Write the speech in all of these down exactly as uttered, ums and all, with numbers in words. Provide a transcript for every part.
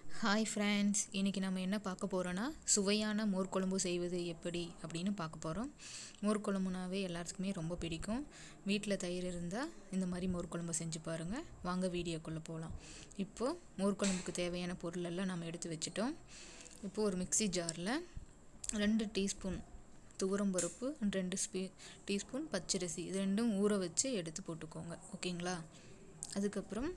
Hi friends, இன்றைக்கி நம்ம என்ன பார்க்க போகிறோன்னா சுவையான மோர் குழம்பு செய்வது எப்படி அப்படின்னு பார்க்க போகிறோம். மோர் குழம்புனாவே எல்லாத்துக்குமே ரொம்ப பிடிக்கும். வீட்டில் தயிர் இருந்தால் இந்த மாதிரி மோர் குழம்பு செஞ்சு பாருங்கள். வாங்க வீடியோக்குள்ளே போகலாம். இப்போது மோர் குழம்புக்கு தேவையான பொருள் எல்லாம் நம்ம எடுத்து வச்சுட்டோம். இப்போது ஒரு மிக்சி ஜாரில் ரெண்டு டீஸ்பூன் துவரம்பருப்பு, ரெண்டு ஸ்பீ டீஸ்பூன் பச்சரிசி இது ரெண்டும் ஊற வச்சு எடுத்து போட்டுக்கோங்க. ஓகேங்களா? அதுக்கப்புறம்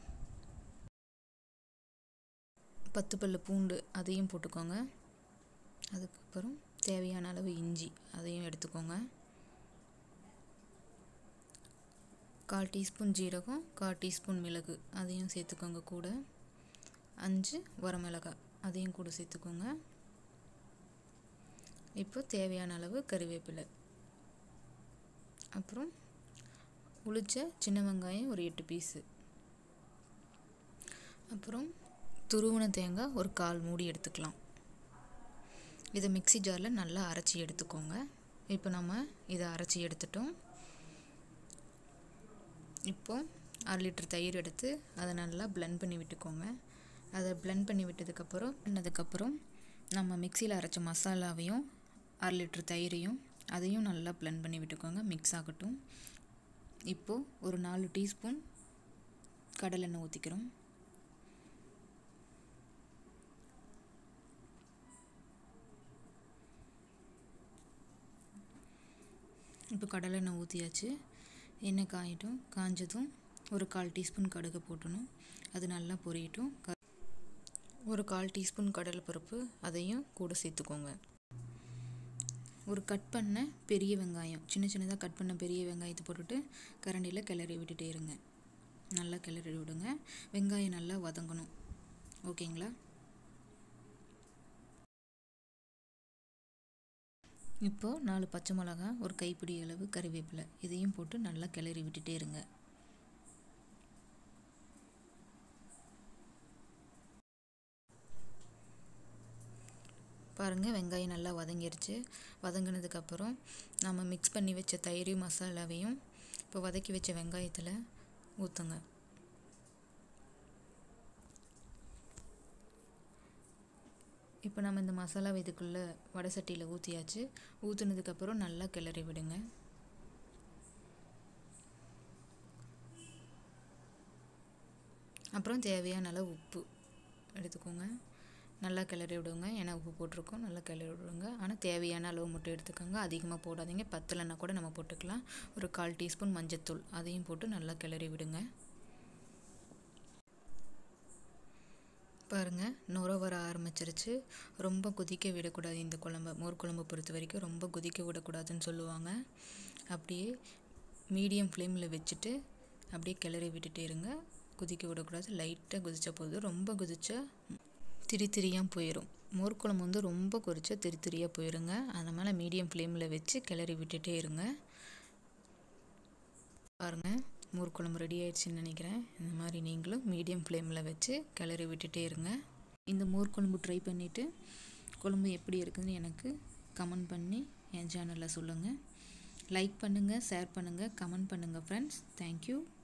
பத்து பல்லு பூண்டு அதையும் போட்டுக்கோங்க. அதுக்கப்புறம் தேவையான அளவு இஞ்சி அதையும் எடுத்துக்கோங்க. கால் டீஸ்பூன் ஜீரகம், கால் டீஸ்பூன் மிளகு அதையும் சேர்த்துக்கோங்க. கூட அஞ்சு வரமிளகாய் அதையும் கூட சேர்த்துக்கோங்க. இப்போ தேவையான அளவு கறிவேப்பிலை, அப்புறம் உளிச்ச சின்ன வெங்காயம் ஒரு எட்டு பீஸு, அப்புறம் துருவன தேங்காய் ஒரு கால் மூடி எடுத்துக்கலாம். இதை மிக்சி ஜாரில் நல்லா அரைச்சி எடுத்துக்கோங்க. இப்போ நம்ம இதை அரைச்சி எடுத்துட்டோம். இப்போது அரை லிட்டர் தயிர் எடுத்து அதை நல்லா பிளெண்ட் பண்ணி விட்டுக்கோங்க. அதை பிளெண்ட் பண்ணி விட்டதுக்கப்புறம் பண்ணதுக்கப்புறம் நம்ம மிக்சியில் அரைச்ச மசாலாவையும் அரை லிட்டர் தயிரையும் அதையும் நல்லா பிளெண்ட் பண்ணி விட்டுக்கோங்க. மிக்ஸ் ஆகட்டும். இப்போது ஒரு நாலு டீஸ்பூன் கடலெண்ணெய் ஊற்றிக்கிறோம். இப்போ கடலெண்ணெய் ஊற்றியாச்சு. எண்ணெய் காயட்டும். காஞ்சதும் ஒரு கால் டீஸ்பூன் கடுகு போட்டணும். அது நல்லா பொரியட்டும். க ஒரு கால் டீஸ்பூன் கடலைப்பருப்பு அதையும் கூட சேர்த்துக்கோங்க. ஒரு கட் பண்ண பெரிய வெங்காயம், சின்ன சின்னதாக கட் பண்ண பெரிய வெங்காயத்தை போட்டுட்டு கரண்டியில் கிளறி விட்டுட்டே இருங்க. நல்லா கிளறி விடுங்க. வெங்காயம் நல்லா வதங்கணும். ஓகேங்களா? இப்போது நாலு பச்சை மிளகா, ஒரு கைப்பிடி அளவு கறிவேப்பிலை இதையும் போட்டு நல்லா கிளறி விட்டுட்டே இருங்க. பாருங்கள், வெங்காயம் நல்லா வதங்கிருச்சு. வதங்கினதுக்கப்புறம் நம்ம மிக்ஸ் பண்ணி வச்ச தயிரையும் மசாலாவையும் இப்போ வதக்கி வச்ச வெங்காயத்தில் ஊற்றுங்க. இப்போ நம்ம இந்த மசாலா இதுக்குள்ளே வடை சட்டியில் ஊற்றியாச்சு. ஊற்றுனதுக்கப்புறம் நல்லா கிளறி விடுங்க. அப்புறம் தேவையான அளவு உப்பு எடுத்துக்கோங்க. நல்லா கிளறி விடுங்க. ஏன்னா உப்பு போட்டிருக்கோம். நல்லா கிளறி விடுங்க. ஆனால் தேவையான அளவு மட்டும் எடுத்துக்கோங்க. அதிகமாக போடாதீங்க. பத்தலைன்னா கூட நம்ம போட்டுக்கலாம். ஒரு கால் டீஸ்பூன் மஞ்சத்தூள் அதையும் போட்டு நல்லா கிளறி விடுங்க. பாருங்கள், நுர வர ஆரம்பிச்சிருச்சு. ரொம்ப கொதிக்க விடக்கூடாது. இந்த குழம்பு மோர் குழம்பு பொறுத்த வரைக்கும் ரொம்ப கொதிக்க விடக்கூடாதுன்னு சொல்லுவாங்க. அப்படியே மீடியம் ஃப்ளேமில் வச்சுட்டு அப்படியே கிளறி விட்டுட்டே இருங்க. கொதிக்க விடக்கூடாது. லைட்டாக கொதிச்சா போதும். ரொம்ப கொதிச்சா திரி திரியாக போயிடும். மோர் குழம்பு வந்து ரொம்ப கொதிச்சா திரி திரியாக போயிடுங்க. அதனால் மீடியம் ஃப்ளேமில் வச்சு கிளறி விட்டுட்டே இருங்க. பாருங்கள், மோர் குழம்பு ரெடி ஆயிடுச்சுன்னு நினைக்கிறேன். இந்த மாதிரி நீங்களும் மீடியம் ஃப்ளேமில் வச்சு கிளறி விட்டுட்டே இருங்க. இந்த மோர் குழம்பு ட்ரை பண்ணிவிட்டு குழம்பு எப்படி இருக்குதுன்னு எனக்கு கமெண்ட் பண்ணி என் சேனலில் சொல்லுங்கள். லைக் பண்ணுங்கள், ஷேர் பண்ணுங்கள், கமெண்ட் பண்ணுங்கள் ஃப்ரெண்ட்ஸ். தேங்க்யூ.